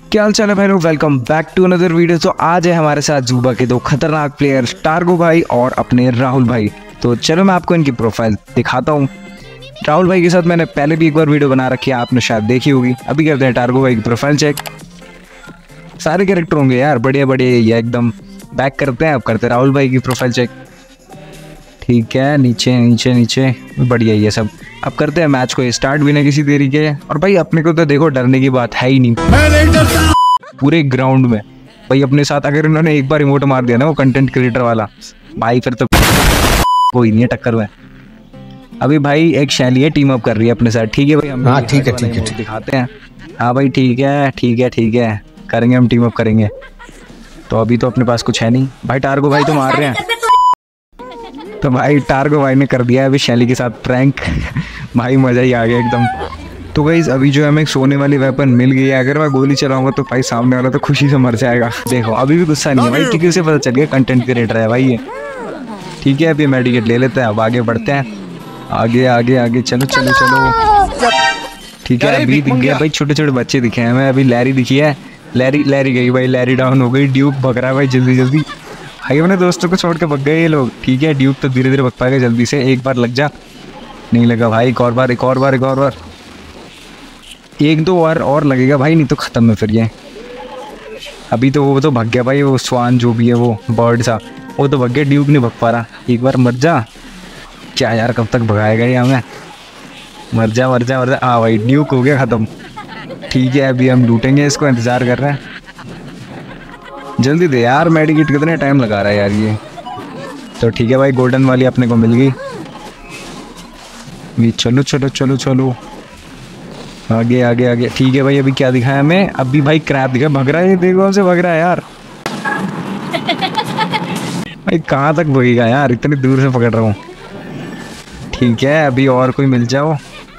क्या हाल चाल है भाई लोग, welcome back to another video. तो आज है हमारे साथ जुबा के दो खतरनाक प्लेयर टार्गो भाई और अपने राहुल भाई। तो चलो मैं आपको इनकी प्रोफाइल दिखाता हूँ। राहुल भाई के साथ मैंने पहले भी एक बार वीडियो बना रखी है, आपने शायद देखी होगी। अभी करते हैं टार्गो भाई की प्रोफाइल चेक। सारे कैरेक्टर होंगे यार, बढ़िया बढ़िया ये एकदम। बैक करते हैं, अब करते हैं राहुल भाई की प्रोफाइल चेक। ठीक है, नीचे नीचे नीचे बढ़िया ये सब। अब करते हैं मैच को स्टार्ट बिना किसी देरी के। और भाई अपने को तो देखो डरने की बात है ही नहीं, मैं नहीं डरता। पूरे ग्राउंड में भाई अपने साथ अगर इन्होंने एक बार रिमोट मार दिया ना वो कंटेंट क्रिएटर वाला, भाई फिर तो कोई नहीं है टक्कर में। अभी भाई एक शैली है टीम अप कर रही है अपने साथ। ठीक है भाई, हम ठीक है दिखाते हैं। हाँ भाई ठीक है करेंगे, हम टीम अप करेंगे। तो अभी तो अपने पास कुछ है नहीं भाई। टार्गो भाई तो मार रहे हैं, तो भाई टार्गो भाई ने कर दिया है अभी शैली के साथ प्रैंक। भाई मज़ा ही आ गया एकदम। तो गाइस अभी जो हमें सोने वाली वेपन मिल गई है, अगर मैं गोली चलाऊंगा तो भाई सामने वाला तो खुशी से मर जाएगा। देखो अभी भी गुस्सा नहीं है भाई, क्योंकि उसे पता चल गया कंटेंट क्रिएटर है भाई ये। ठीक है अभी मेडिकेट ले लेते हैं, अब आगे बढ़ते हैं। आगे आगे आगे चलो चलो चलो। ठीक है अभी दिख गया भाई, छोटे छोटे बच्चे दिखे हैं हमें। अभी लैरी दिखी है, लैरी गई भाई, लैरी डाउन हो गई। ड्यूक भग रहा है भाई जल्दी जल्दी। भाई अपने दोस्तों को छोड़ के भग गए ये लोग। ठीक है ड्यूक तो धीरे धीरे भग पाएगा जल्दी से। एक बार लग जा, नहीं लगा भाई। एक और बार एक दो बार और लगेगा भाई, नहीं तो ख़त्म है फिर ये। अभी तो वो तो भग गया भाई, वो स्वान जो भी है वो बर्ड सा, वो तो भग गया। ड्यूक नहीं भग पा रहा। एक बार मर जा। क्या यार कब तक भगाएगा ये हमें। मर जा। हाँ भाई ड्यूक हो गया ख़त्म। ठीक है अभी हम लूटेंगे इसको, इंतज़ार कर रहे हैं। जल्दी दे यार, मेडिकेट कितने टाइम लगा रहा है यार ये। तो ठीक है भाई गोल्डन वाली अपने को मिल गई। चलो चलो चलो चलो आगे आगे आगे। ठीक है भाई अभी क्या दिखाया हमें, अभी भाई क्रैब दिखा, भग रहा है। देखो से भग रहा है यार। भाई कहाँ तक भगेगा यार, इतनी दूर से पकड़ रहा हूँ। ठीक है अभी और कोई मिल जाओ।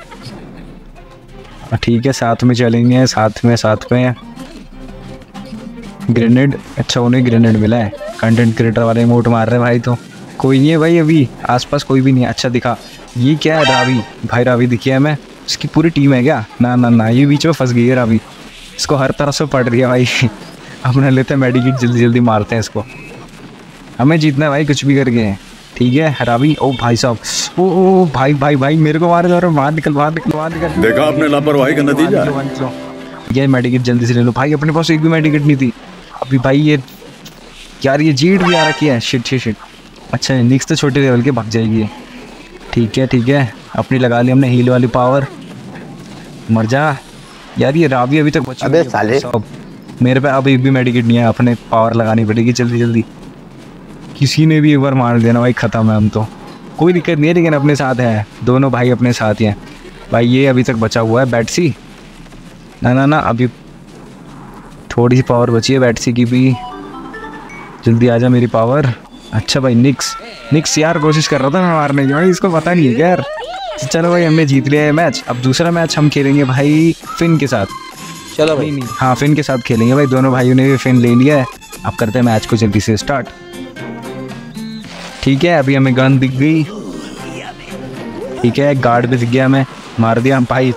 ठीक है साथ में चलेंगे, साथ में ग्रेनेड। अच्छा उन्हें ग्रेनेड मिला है, कंटेंट क्रिएटर वाले इमोट मार रहे हैं भाई। तो कोई नहीं है भाई, अभी आसपास कोई भी नहीं है। अच्छा दिखा ये क्या है, रावी भाई। रावी दिखी है हमें, इसकी पूरी टीम है क्या? ना ना ना, ये बीच में फंस गई है रावी, इसको हर तरफ से पड़ रही है भाई। अपने लेते हैं मेडिकेट, जल्दी जल्दी मारते हैं इसको। हमें जीतना है भाई कुछ भी करके। ठीक है रावी। ओ भाई साहब, ओ भाई मेरे को मार दो, बाहर निकल। देखा आपने लापरवाही का नतीजा। ये मेडिकेट जल्दी से ले लो भाई, अपने पास एक भी मेडिकेट नहीं थी अभी भाई। ये यार ये जीट भी आ रखी है। शिट। अच्छा निक्स तो छोटे लेवल के भाग जाएगी। ठीक है अपनी लगा ली हमने हील वाली पावर। मर जा यार, ये रावी अभी तक बची। अबे साले मेरे पे अब एक भी मेडिकेट नहीं है, अपने पावर लगानी पड़ेगी जल्दी। किसी ने भी एक बार मार देना भाई, ख़त्म है हम तो। कोई दिक्कत नहीं है, लेकिन अपने साथ है, दोनों भाई अपने साथ ही हैं भाई। ये अभी तक बचा हुआ है बैटसी। ना अभी थोड़ी सी पावर बची है बैटसी की भी। जल्दी आ जा मेरी पावर। अच्छा भाई निक्स यार कोशिश कर रहा था मैं मारने की भाई, इसको पता नहीं है क्या यार। चलो भाई हमने जीत लिया है मैच। अब दूसरा मैच हम खेलेंगे भाई फिन के साथ। चलो भाई। नहीं हाँ फिन के साथ खेलेंगे भाई, दोनों भाइयों ने भी फिन ले लिया है। अब करते हैं मैच को जल्दी से स्टार्ट। ठीक है अभी हमें गन दिख गई। ठीक है गार्ड भी दिख गया, हमें मार दिया भाई।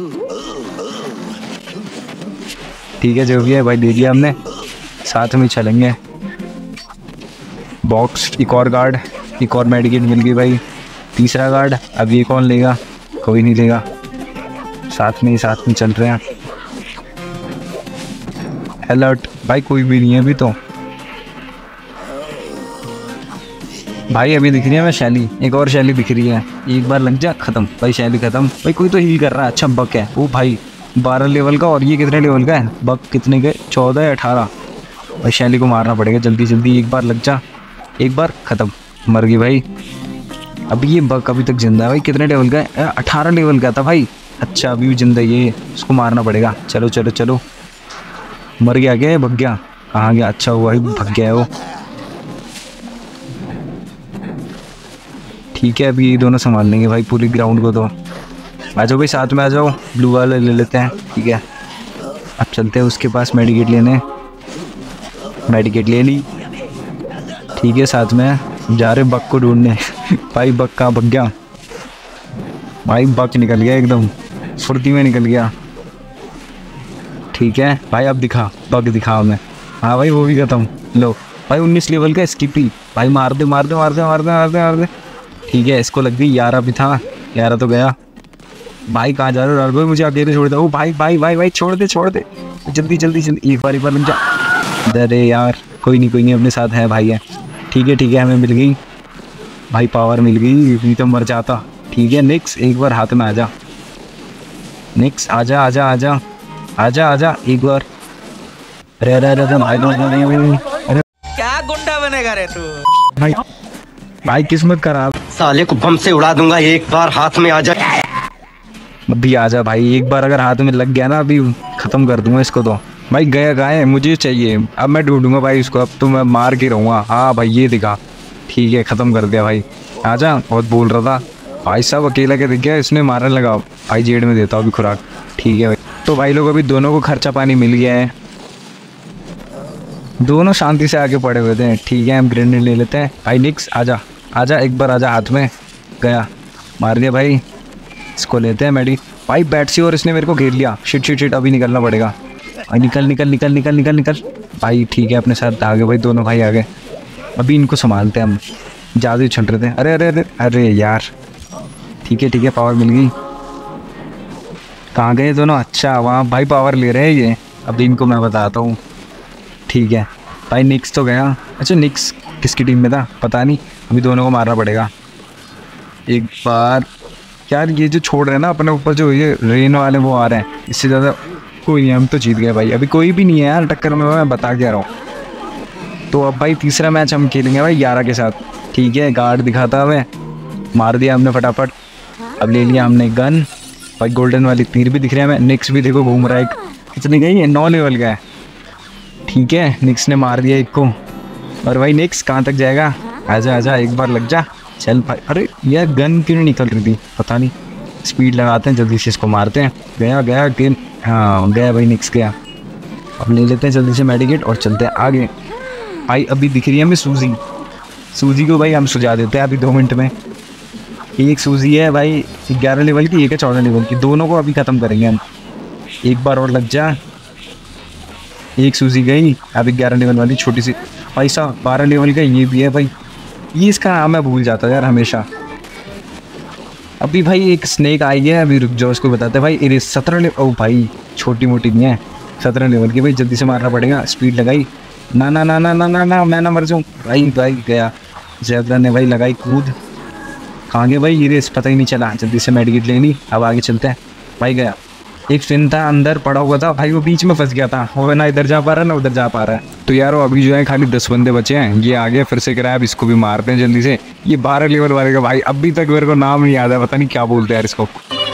ठीक है जो भी है भाई दे दिया हमने, साथ में चलेंगे। बॉक्स एक और गार्ड, एक और मेडिकेट मिल गई भाई। तीसरा गार्ड, अब ये कौन लेगा? कोई नहीं लेगा। साथ में चल रहे हैं। अलर्ट भाई, कोई भी नहीं है अभी तो भाई। अभी दिख रही है हमें शैली, एक और शैली दिख रही है। एक बार लग जा, ख़त्म भाई शैली ख़त्म भाई। कोई तो हील कर रहा है। अच्छा बक है वो भाई, 12 लेवल का। और ये कितने लेवल का है बक? कितने के? 14 या 18 भाई। शैली को मारना पड़ेगा जल्दी। एक बार लग जा, एक बार ख़त्म। मर गई भाई। अभी ये बक अभी तक जिंदा है भाई। कितने लेवल का है? 18 लेवल का था भाई। अच्छा अभी भी जिंदा ये, उसको मारना पड़ेगा। चलो मर गया क्या? भग गया? कहाँ गया? अच्छा हुआ ही भग गया है वो। ठीक है अभी ये दोनों संभाल लेंगे भाई पूरी ग्राउंड को। तो आ जाओ भाई साथ में आ जाओ, ब्लू वाला ले लेते हैं। ठीक है अब चलते हैं उसके पास मेडिकेट लेने। मेडिकेट ले ली। ठीक है साथ में जा रहे बक को ढूंढने। भाई बक कहाँ भग गया भाई? बक निकल गया एकदम फुर्ती में निकल गया। ठीक है भाई, अब दिखा बग दिखा हमें। हाँ भाई वो भी खत्म। लो भाई 19 लेवल का स्किपी भाई, मार दे मार दे मार दे मार दे मार दे मार दे। ठीक है इसको लग गई। 11 भी था, 11 तो गया भाई। कहाँ जा रहे हो मुझे अकेले छोड़ दे। ओ भाई भाई भाई भाई छोड़ दे जल्दी जल्दी जल्दी। एक बार लग जा। अरे यार कोई नहीं अपने साथ है भाई है। ठीक है हमें मिल गई भाई, पावर मिल गई, नहीं तो मर जाता। ठीक है निक्स एक बार हाथ में आ जा। निक्स आजा आजा आजा आजा आजा एक बार। अरे अरे अरे अरे क्या गुंडा बनेगा रे तू। भाई भाई किस्मत खराब। साले को बम से उड़ा दूंगा, एक बार हाथ में आ जाए। अभी आजा भाई, एक बार अगर हाथ में लग गया ना अभी खत्म कर दूंगा इसको। तो भाई गया गाय मुझे चाहिए, अब मैं ढूंढूंगा भाई इसको। अब तो मैं मार के रहूँगा। हाँ भाई ये दिखा। ठीक है ख़त्म कर दिया भाई। आजा, बहुत बोल रहा था भाई साहब, अकेला के दिख गया, इसने मारने लगा। भाई जेड में देता हूँ अभी खुराक। ठीक है भाई, तो भाई लोग अभी दोनों को खर्चा पानी मिल गया है, दोनों शांति से आगे पड़े हुए थे। ठीक है हम ग्रेनेड ले लेते हैं। भाई निक्स आजा आजा एक बार आजा, हाथ में गया, मार दिया भाई। इसको लेते हैं मेडी। भाई बैटसी और इसने मेरे को घेर लिया। शिट अभी निकलना पड़ेगा भाई। निकल निकल निकल निकल निकल निकल भाई। ठीक है अपने साथ आ गए भाई, दोनों भाई आ गए। अभी इनको संभालते हैं हम, ज़्यादा ही छट रहे थे। अरे अरे अरे अरे यार। ठीक है पावर मिल गई। कहाँ गए दोनों? अच्छा वहाँ भाई पावर ले रहे हैं ये। अभी इनको मैं बताता हूँ। ठीक है भाई निक्स तो गया। अच्छा निक्स किसकी टीम में था पता नहीं, अभी दोनों को मारना पड़ेगा एक बार। यार ये जो छोड़ रहे हैं ना अपने ऊपर, जो ये रेन वाले वो आ रहे हैं, इससे ज़्यादा कोई नहीं। हम तो जीत गए भाई, अभी कोई भी नहीं है यार टक्कर में, मैं बता के आ रहा हूँ। तो अब भाई तीसरा मैच हम खेलेंगे भाई 11 के साथ। ठीक है गार्ड दिखाता हमें, मार दिया हमने फटाफट। अब ले लिया हमने गन भाई, गोल्डन वाली तीर भी दिख रही है हमें। निक्स भी देखो घूम रहा है, कितनी गई है? 9 लेवल का है। ठीक है निक्स ने मार दिया एक को। और भाई निक्स कहाँ तक जाएगा? आजा आजा एक बार लग जा, चल भाई। अरे यार गन क्यों नहीं निकल रही थी पता नहीं। स्पीड लगाते हैं जल्दी से, इसको मारते हैं। गया गेम। हाँ गया भाई निक्स गया। अब ले लेते हैं जल्दी से मेडिकेट और चलते हैं आगे। भाई अभी दिख रही है हमें सूजी को भाई हम सुझा देते हैं अभी 2 मिनट में। एक सूजी है भाई 11 लेवल की, एक है 14 लेवल की, दोनों को अभी ख़त्म करेंगे हम। एक बार और लग जा। एक सूजी गई। अभी 11 लेवल वाली छोटी सी भाई साहब, 12 लेवल का ये भी है भाई। ये इसका नाम मैं भूल जाता यार हमेशा। अभी भाई एक स्नेक आई है, अभी रुक जाओ उसको बताते हैं भाई। इरे 17 लेवल। ओ भाई छोटी मोटी नहीं है, 17 लेवल की भाई। जल्दी से मारना पड़ेगा। स्पीड लगाई। ना ना ना ना ना ना ना मैं ना मर जाऊँ भाई। गया जैबरा ने भाई लगाई कूद। कहाँ गए भाई? ये रेस पता ही नहीं चला। जल्दी से मेडिकेट लेनी। अब आगे चलते हैं भाई। गया एक फिन था अंदर पड़ा हुआ था भाई, वो बीच में फंस गया था, वो ना इधर जा पा रहा है ना उधर जा पा रहा है। तो यार अभी जो है खाली 10 बंदे बचे हैं। ये आगे फिर से कराया, अब इसको भी मारते हैं जल्दी से। ये 12 लेवल वाले का भाई अभी तक मेरे को नाम नहीं याद है, पता नहीं क्या बोलते हैं यार इसको।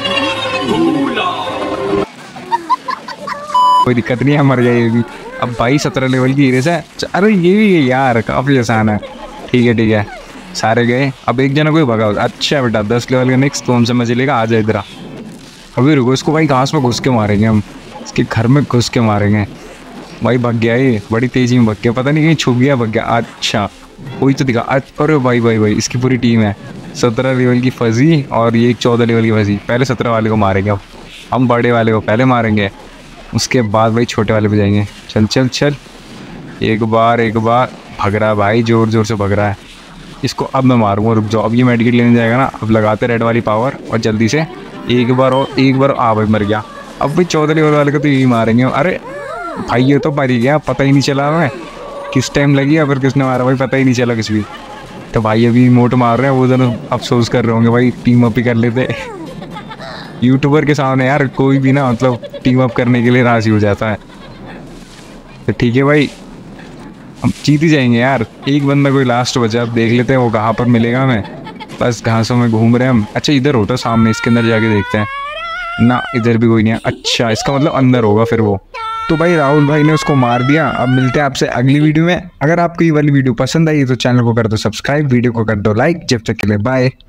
कोई दिक्कत नहीं है, मर गया ये भी। अब भाई 17 लेवल की रेस है। अरे ये भी है यार, काफ़ी आसान है। ठीक है सारे गए। अब एक जना कोई भगा। अच्छा बेटा 10 लेवल का नेक्स्ट तो हमसे मजे लेगा। आ जाए इधर। अभी रुको, इसको भाई घास में घुस के मारेंगे हम, इसके घर में घुस के मारेंगे भाई। भाग गया ये, बड़ी तेज़ी में भाग गया, पता नहीं कहीं छुप गया भाग गया। अच्छा कोई तो दिखा। अरे भाई इसकी पूरी टीम है। 17 लेवल की फजी और ये 14 लेवल की फजी। पहले 17 वाले को मारेंगे, अब हम बड़े वाले को पहले मारेंगे, उसके बाद भाई छोटे वाले पे जाएंगे। चल एक बार भाग रहा है भाई, ज़ोर से भाग रहा है। इसको अब मैं मारूंगा, रुक जाओ। अब ये मेडिकेट लेने जाएगा ना, अब लगाते रेड वाली पावर और जल्दी से एक बार। आ भाई मर गया। अब भाई 14 लेवल वाले को तो यही मारेंगे। अरे भाई ये तो मर ही गया, पता ही नहीं चला हमें किस टाइम लगी या फिर किसने मारा भाई, पता ही नहीं चला किस भी। तो भाई अभी मोट मार रहे हैं, वो दोनों अफसोस कर रहे होंगे भाई, टीम अप ही कर लेते। यूट्यूबर के सामने यार कोई भी ना मतलब टीम अप करने के लिए राजी हो जाता है। तो ठीक है भाई हम जीत ही जाएंगे यार। एक बंदा कोई लास्ट बचा, अब देख लेते हैं वो कहाँ पर मिलेगा हमें। बस घासों में घूम रहे हैं हम। अच्छा इधर होता सामने, इसके अंदर जाके देखते हैं ना। इधर भी कोई नहीं है। अच्छा इसका मतलब अंदर होगा फिर वो। तो भाई राहुल भाई ने उसको मार दिया। अब मिलते हैं आपसे अगली वीडियो में। अगर आपको ये वाली वीडियो पसंद आई तो चैनल को कर दो सब्सक्राइब, वीडियो को कर दो लाइक। जब तक के लिए बाय।